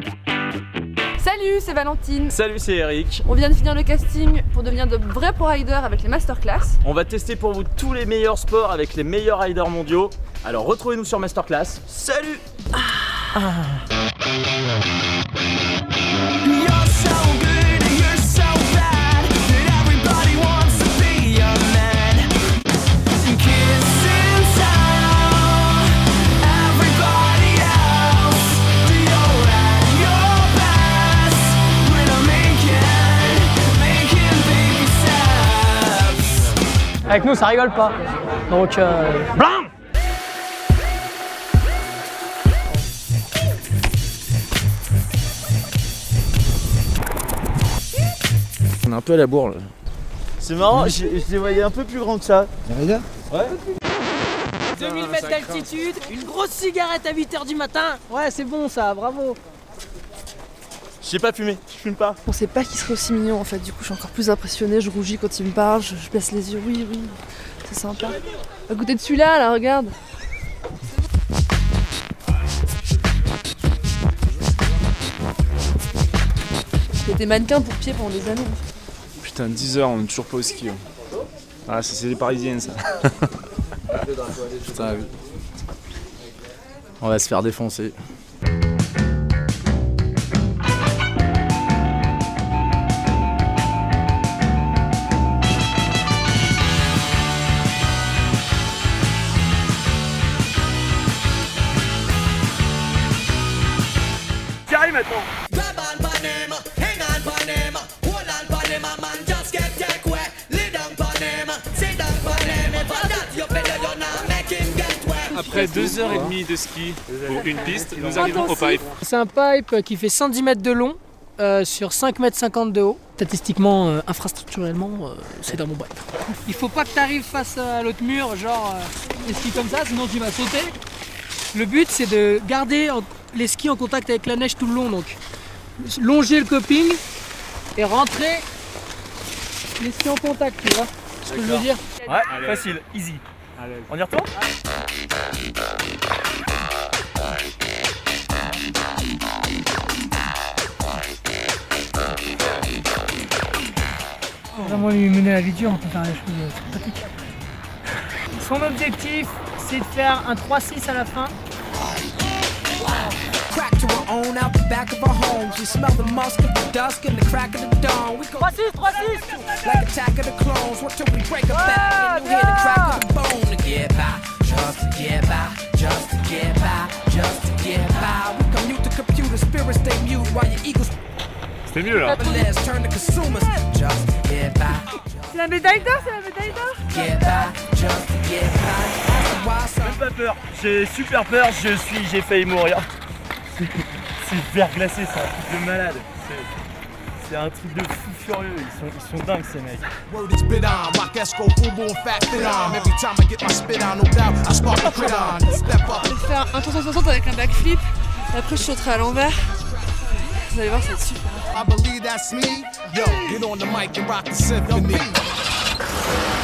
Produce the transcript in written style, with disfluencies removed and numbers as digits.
Salut, c'est Valentine. Salut, c'est Eric. On vient de finir le casting pour devenir de vrais pro riders avec les masterclass. On va tester pour vous tous les meilleurs sports avec les meilleurs riders mondiaux. Alors retrouvez-nous sur Masterclass. Salut. Avec nous ça rigole pas. Donc Blam. On est un peu à la bourre là. C'est marrant, je les voyais un peu plus grands que ça. Les ouais. 2000 mètres d'altitude, une grosse cigarette à 8 h du matin. Ouais, c'est bon ça, bravo. J'ai pas fumé, je fume pas. On sait pas qu'il serait aussi mignon en fait, du coup je suis encore plus impressionnée, je rougis quand il me parle, je baisse les yeux, oui, c'est sympa. À côté de celui-là, là, regarde. J'étais mannequin pour pied pendant des années. Putain, 10 heures, on est toujours pas au ski. Ah, c'est les Parisiennes ça. Putain, oui. On va se faire défoncer. Carré maintenant. Après 2h30 de ski pour une piste, nous arrivons au pipe. C'est un pipe qui fait 110 mètres de long sur 5,50 m de haut. Statistiquement, infrastructurellement, c'est un bon pipe. Il faut pas que tu arrives face à l'autre mur, genre les skis comme ça, sinon tu vas sauter. Le but c'est de garder les skis en contact avec la neige tout le long, donc longer le coping et rentrer les skis en contact, tu vois ce que je veux dire? Ouais, allez. Facile, easy. Allez. On y retourne? Vraiment lui mener la vie dure, on peut faire les choses sympathiques. Son objectif, c'est de faire un 3-6 à la fin. 3-6. C'était mieux là. C'est la médaille d'or, c'est la médaille d'or. Même pas peur, j'ai super peur, j'ai failli mourir. C'est verglacé, c'est un truc de malade. C'est un truc de fou furieux, ils sont dingues ces mecs. Je vais faire un 360 avec un backflip, et après je sauterai à l'envers. Vous allez voir, ça va être super.